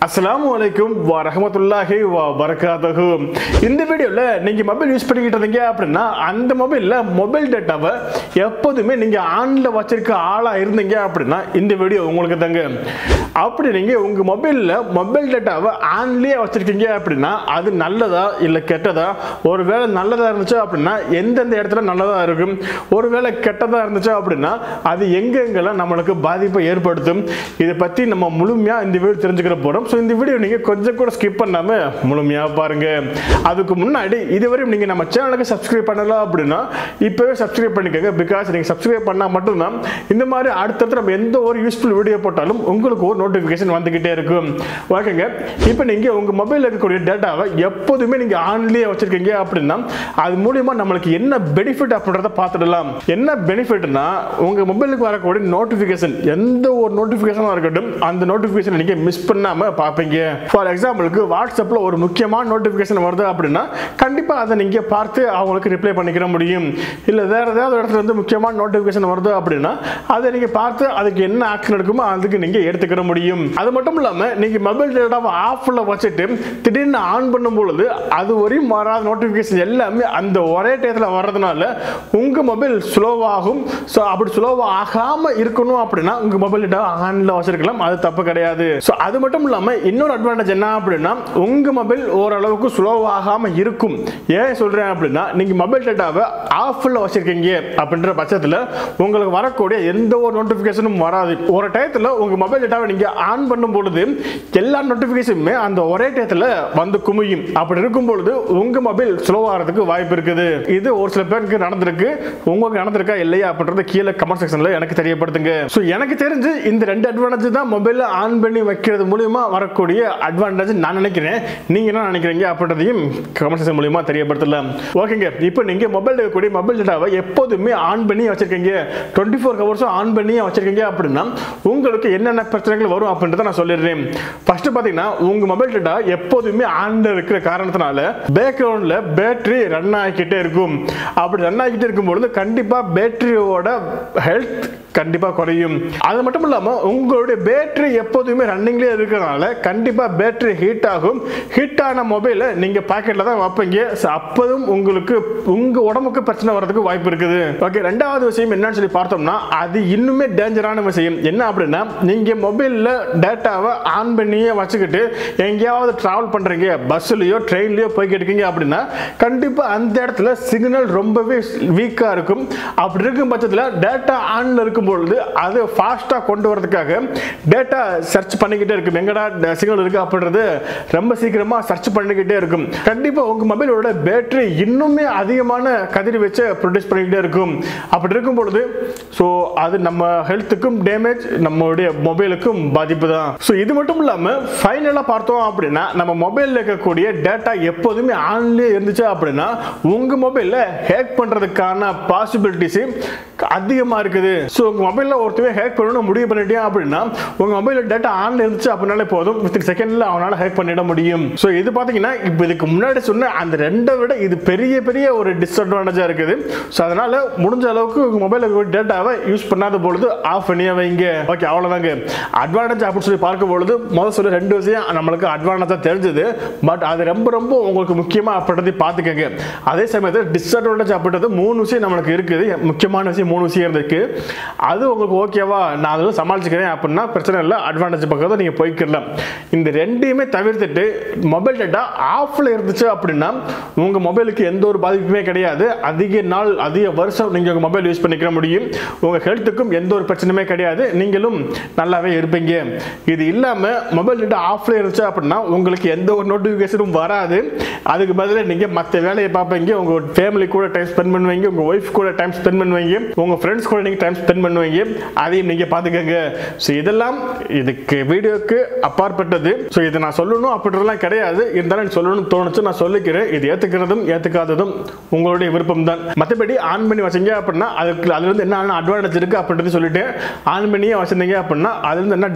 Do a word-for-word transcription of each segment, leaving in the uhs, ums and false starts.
அஸ்ஸலாமு அலைக்கும் வரஹ்மத்துல்லாஹி வபரகாத்துஹு. இந்த வீடியோல நீங்க மொபைல் யூஸ் பண்ணிக்கிட்டு இருந்தீங்க அப்படின்னா அந்த மொபைல்ல மொபைல் டேட்டாவை எப்போதுமே நீங்க ஆன்ல வச்சிருக்க ஆளா இருந்தீங்க அப்படின்னா இந்த வீடியோ உங்களுக்கு தாங்க. அப்படி நீங்க உங்க மொபைல்ல மொபைல் டேட்டாவை ஆன்லயே வச்சிருக்கீங்க அப்படின்னா அது நல்லதா இல்ல கெட்டதா? ஒருவேளை நல்லதா இருந்துச்சு அப்படின்னா எந்தெந்த இடத்துல நல்லதா இருக்கும், ஒருவேளை கெட்டதா இருந்துச்சு அப்படின்னா அது எங்கெங்கெல்லாம் நம்மளுக்கு பாதிப்பை ஏற்படுத்தும், இதை பத்தி நம்ம முழுமையா இந்த வீடியோ தெரிஞ்சுக்கிற போறோம். ஸோ இந்த வீடியோ நீங்க கொஞ்சம் கூட ஸ்கிப் பண்ணாம முழுமையா பாருங்க. அதுக்கு முன்னாடி இதுவரையும் நீங்க நம்ம சேனலுக்கு சப்ஸ்கிரைப் பண்ணலாம் அப்படின்னா இப்பவே சப்ஸ்கிரைப் பண்ணிக்கோங்க. பிகாஸ் நீங்க சப்ஸ்கிரைப் பண்ணா மட்டும்தான் இந்த மாதிரி அடுத்தடுத்து நம்ம எந்த ஒரு யூஸ்ஃபுல் வீடியோ போட்டாலும் உங்களுக்கு ஒரு நோட்டிபிகேஷன் வந்துகிட்டே இருக்கும். ஓகேங்க, இப்போ நீங்க உங்க மொபைல் இருக்கக்கூடிய டேட்டாவை எப்போதுமே நீங்க ஆன்லயே வச்சிருக்கீங்க அப்படின்னா அது மூலியமா நம்மளுக்கு என்ன பெனிஃபிட் அப்படின்றத பார்த்துடலாம். என்ன பெனிஃபிட்னா உங்க மொபைலுக்கு வரக்கூடிய நோட்டிபிகேஷன் எந்த ஒரு நோட்டிபிகேஷனா இருக்கட்டும் அந்த நோட்டிபிகேஷன் நீங்க மிஸ் பண்ணாம பார்ப்பீங்க. ஃபார் எக்ஸாம்பிளுக்கு வாட்ஸ்அப்ல ஒரு முக்கியமான நோட்டிபிகேஷன் வருது அப்படின்னா கண்டிப்பா அதை நீங்க பார்த்து அவங்களுக்கு ரிப்ளை பண்ணிக்கிற முடியும். இல்ல வேற ஏதாவது இடத்துல இருந்து முக்கியமான நோட்டிபிகேஷன் வருது அப்படின்னா அதை நீங்க பார்த்து அதுக்கு என்ன ஆக்ஷன் எடுக்குமோ அதுக்கு நீங்க எடுத்துக்கிற முடியும். அது மட்டும் இல்லாம நீங்க மொபைல் டேட்டாவை ஆஃப்ல வச்சுட்டு திடீர்னு ஆன் பண்ணும் பொழுது அது வரையும் வராத நோட்டிபிகேஷன் எல்லாமே அந்த ஒரே டயத்தில் வர்றதுனால உங்க மொபைல் ஸ்லோவாகும். ஸோ அப்படி ஸ்லோவா ஆகாம இருக்கணும் அப்படின்னா உங்க மொபைல் டேட்டாவை ஆன்ல வச்சிருக்கலாம், அது தப்பு கிடையாது. ஸோ அது மட்டும் இல்லாம இன்னொரு அட்வான்டேஜ் என்ன அப்படின்னா உங்க மொபைல் ஓரளவுக்கு ஸ்லோவாகாம இருக்கும். ஏன் சொல்றேன் அப்படின்னா நீங்க மொபைல் டேட்டாவை ஆஃப்ல வச்சிருக்கீங்க அப்படின்ற பட்சத்தில் உங்களுக்கு வரக்கூடிய எந்த ஒரு நோட்டிபிகேஷனும் வராது. ஒரு டயத்தில் உங்க மொபைல் டேட்டாவை நீங்க ஆன் பண்ணும் பொழுது எல்லா நோட்டிபிகேஷனுமே அந்த ஒரே டயத்தில் வந்து குமியும். அப்படி இருக்கும் பொழுது உங்க மொபைல் ஸ்லோ ஆகிறதுக்கு வாய்ப்பு இருக்குது. இது ஒரு சில பேருக்கு நடந்திருக்கு, உங்களுக்கு நடந்திருக்கா இல்லையா அப்படின்றத கீழே கமெண்ட் செக்ஷன்ல எனக்கு தெரியப்படுத்துங்க. ஸோ எனக்கு தெரிஞ்சு இந்த ரெண்டு அட்வான்டேஜ் தான் மொபைல ஆன் பண்ணி வைக்கிறது மூலியமா வரக்கூடிய அட்வான்டேஜ் நான் நினைக்கிறேன். நீங்க என்ன நினைக்கிறீங்க அப்படின்றதையும் கமெண்ட் செக்ஷன் மூலியமா தெரியப்படுத்தலாம். ஓகேங்க, இப்போ நீங்க மொபைல் இருக்கக்கூடிய மொபைல் டேட்டாவை எப்போதுமே ஆன் பண்ணி வச்சிருக்கீங்க, டுவெண்ட்டி ஃபோர் ஹவர்ஸும் ஆன் பண்ணி வச்சிருக்கீங்க அப்படின்னா உங்களுக்கு என்னென்ன பிரச்சனைகள் வரும் அப்படின்றத நான் சொல்லிடுறேன். ஃபர்ஸ்ட் பாத்தீங்கன்னா உங்க மொபைல் டேட்டா எப்போதுமே ஆன்ல இருக்கிற காரணத்தினால பேக்ரவுண்ட்ல பேட்டரி ரன் ஆகிக்கிட்டே இருக்கும். அப்படி ரன் ஆகிக்கிட்டே இருக்கும்பொழுது கண்டிப்பா பேட்டரியோட ஹெல்த் கண்டிப்பா குறையும். அது மட்டும் இல்லாம உங்களுடைய பேட்டரி எப்போதுமே ரன்னிங்லேயே இருக்கிறதுனால கண்டிப்பா பேட்டரி ஹீட் ஆகும். ஹீட் ஆன மொபைல நீங்க பாக்கெட்ல தான் வைப்பீங்க. அப்போதும் உங்களுக்கு உங்க உடம்புக்கு பிரச்சனை வரதுக்கு வாய்ப்பு இருக்குது. ஓகே, ரெண்டாவது விஷயம் என்னன்னு சொல்லி பார்த்தோம்னா அது இன்னுமே டேஞ்சரான விஷயம். என்ன அப்படின்னா நீங்க மொபைல்ல டேட்டாவை ஆன் பண்ணியே வச்சுக்கிட்டு எங்கேயாவது டிராவல் பண்றீங்க, பஸ்லயோ ட்ரெயின்லயோ போய்கிட்டு இருக்கீங்க அப்படின்னா கண்டிப்பா அந்த இடத்துல சிக்னல் ரொம்பவே வீக்கா இருக்கும். அப்படி இருக்கும் பட்சத்தில் டேட்டா ஆன்ல இருக்கும் பொழுது அது ஃபாஸ்டா கொண்டு வரதுக்காக டேட்டா சர்ச் பண்ணிக்கிட்டே இருக்கும். எங்கடா சிக்னல் இருக்கு அப்படின்றது ரொம்ப சீக்கிரமா சர்ச் பண்ணிக்கிட்டே இருக்கும். கண்டிப்பா உங்க மொபைலோட பேட்டரி இன்னுமே அதிகமான கதிர்வீச்சை ப்ரொடியூஸ் பண்ணிக்கிட்டே இருக்கும். அப்படி இருக்கும் பொழுது ஸோ அது நம்ம ஹெல்த்துக்கும் டேமேஜ், நம்மளுடைய மொபைலுக்கும் பாதிப்பு தான். ஸோ இது மட்டும் இல்லாம ஃபைனலா பார்த்தோம் அப்படின்னா நம்ம மொபைல்ல இருக்கக்கூடிய டேட்டா எப்போதுமே ஆன்லயே இருந்துச்சு அப்படின்னா உங்க மொபைல்ல ஹேக் பண்றதுக்கான பாசிபிலிட்டிஸ் அதிகமா இருக்குது. ஸோ உங்க மொபைல்ல ஒருத்தவே ஹேக் பண்ணணும் முடிவு பண்ணிட்டே அப்படின்னா உங்க மொபைல்ல டேட்டா ஆன்ல இருந்துச்சு அப்படின்னாலே போதும், வித்தின் செகண்ட்ல அவனால ஹேக் பண்ணிட முடியும். ஸோ இது பாத்தீங்கன்னா இப்போ இதுக்கு முன்னாடி சொன்ன அந்த ரெண்டை விட இது பெரிய பெரிய ஒரு டிஸ்அட்வான்டேஜா இருக்குது. ஸோ அதனால முடிஞ்ச அளவுக்கு உங்க மொபைல்ல டேட்டாவை யூஸ் பண்ணாத பொழுது ஆஃப் பண்ணியே வைங்க. ஓகே, அவ்வளவுதாங்க. அட்வான்டேஜ் அப்படின்னு சொல்லி பார்க்கும் பொழுது முதல் சொல்ல ரெண்டு விஷயம் நம்மளுக்கு அட்வான்டேஜா தெரிஞ்சது. பட் அது ரொம்ப ரொம்ப உங்களுக்கு முக்கியமா அப்படின்றதை பார்த்துக்கங்க. அதே சமயத்தில் டிஸ்அட்வான்டேஜ் அப்படின்றது மூணு விஷயம் நம்மளுக்கு இருக்குது. முக்கியமான விஷயம் மூணு விஷயம் இருக்கு. அது உங்களுக்கு ஓகேவா, நான் அதெல்லாம் சமாளிச்சுக்கிறேன் அப்படின்னா பிரச்சனை இல்லை, அட்வான்டேஜ் பக்கத்தில் நீங்க போய்க்கலாம். இந்த ரெண்டையுமே தவிர்த்துட்டு மொபைல் டேட்டா ஆஃப்ல இருந்துச்சு அப்படின்னா உங்க மொபைலுக்கு எந்த ஒரு பாதிப்புமே கிடையாது. அதிக நாள் அதிக வருஷம் நீங்க உங்க மொபைல் யூஸ் பண்ணிக்க முடியும். உங்க ஹெல்த்துக்கும் எந்த ஒரு பிரச்சனையுமே கிடையாது, நீங்களும் நல்லாவே இருப்பீங்க. இது இல்லாம மொபைல் டேட்டா ஆஃப்ல இருந்துச்சு அப்படின்னா உங்களுக்கு எந்த ஒரு நோட்டிபிகேஷனும் வராது. அதுக்கு பதிலாக நீங்க மற்ற வேலையை பார்ப்பீங்க, உங்க ஃபேமிலி கூட டைம் ஸ்பெண்ட் பண்ணுவீங்க, உங்க ஒய்ஃப் கூட டைம் ஸ்பெண்ட் பண்ணுவீங்க, உங்க ஃப்ரெண்ட்ஸ் கூட நீங்க டைம் ஸ்பெண்ட் பண்ணுவீங்க. அதையும் நீங்க பாத்துக்கங்க. ஸோ இதெல்லாம் இதுக்கு வீடியோக்கு அப்பாற்பட்டது. ஸோ இதை நான் சொல்லணும் அப்படின்றதுலாம் கிடையாது, இருந்தாலும் சொல்லணும்னு தோணுச்சு நான் சொல்லிக்கிறேன். இது ஏத்துக்கிறதும் ஏத்துக்காததும் உங்களுடைய விருப்பம் தான். மற்றபடி ஆன் பண்ணி வச்சீங்க அப்படின்னா அதுக்கு அதுல இருந்து என்ன அட்வான்டேஜ் இருக்கு அப்படின்றது சொல்லிட்டு ஆன் பண்ணியே வச்சிருந்தீங்க அப்படின்னா அதுல இருந்து என்ன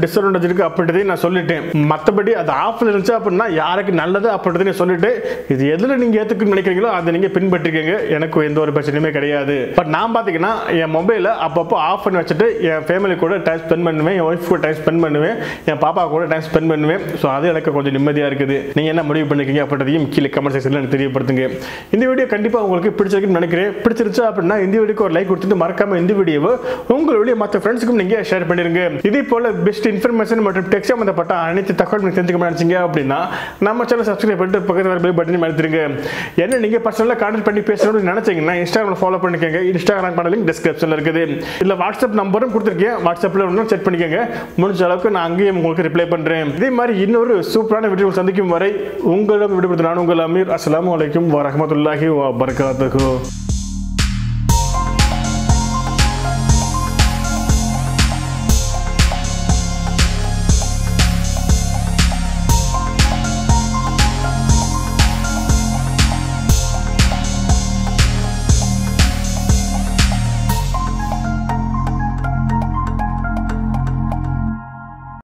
டிஸ்அட்வான்டேஜ் இருக்கு அப்படின்றதையும் நான் சொல்லிட்டேன். மற்றபடி அது ஆஃப்ல இருந்துச்சு அப்படின்னா யாருக்கு நல்லது அப்படின்றதையும் சொல்லிட்டு இது எதுல நீங்க ஏத்துக்குன்னு நினைக்கிறீங்களோ அதை நீங்க பின்பற்றிக்கங்க. எனக்கு எந்த ஒரு பிரச்சனையுமே கிடையாது. பட் நான் பாத்தீங்கன்னா என் மொபைலை அப்பப்போ ஆஃப் பண்ணி வச்சுட்டு என் ஃபேமிலி கூட டைம் ஸ்பெண்ட் பண்ணுவேன், என் ஒய்ஃப் கூட டைம் ஸ்பெண்ட் பண்ணுவேன், என் பாப்பா கூட டைம் ஸ்பெண்ட் பண்ணுவேன். ஸோ அது எனக்கு கொஞ்சம் நிம்மதியா இருக்குது. நீங்க என்ன முடிவு பண்ணிருக்கீங்க அப்படின்றதையும் கீழே கமெண்ட் செக்ஷன்ல எனக்கு தெரியப்படுத்துங்க. இந்த வீடியோ கண்டிப்பா உங்களுக்கு பிடிச்சிருக்குன்னு நினைக்கிறேன். பிடிச்சிருச்சா அப்படின்னா இந்த வீடியோக்கு ஒரு லைக் கொடுத்துட்டு மறக்காம இந்த வீடியோவை உங்களுடைய மற்ற ஃப்ரெண்ட்ஸுக்கும் நீங்க ஷேர் பண்ணிருங்க. இதே போல பெஸ்ட் இன்ஃபர்மேஷன் மற்றும் டெக் சம்பந்தப்பட்ட அனைத்து தகவல் நீங்க தெரிஞ்சுக்க நினைச்சீங்க அப்படின்னா நம்ம சேனல் சப்ஸ்கிரைப் பண்ணிட்டு பக்கத்துல வர பெல் பட்டனை அழுத்திருங்க. என்ன நீங்க பர்சனலா கான்டாக்ட் பண்ணி பேசணும்னு நினைச்சீங்கன்னா இன்ஸ்டாகிராம் ஃபாலோ பண்ணிக்கங்க. இன்ஸ்டாகிராம் பண்ண லிங்க் டிஸ்கிரிப்ஷன்ல இருக்குது. இல்ல வாட்ஸ்அப் நம்பரும் கொடுத்துருக்கேன், வாட்ஸ்அப்ல ஒன்றும் செக் பண்ணிக்கங்க. முடிஞ்ச அளவுக்கு நான் அங்கேயும் உங்களுக்கு ரிப்ளை பண்றேன். இதே மாதிரி இன்னொரு சூப்பரான வீடியோ சந்திக்கும் வரை உங்களிடம் விடுபடுத்த நான் உங்கள் அமீர். அஸ்ஸலாமு அலைக்கும் வரஹ்மத்துல்லாஹி வபரகாத்துஹு.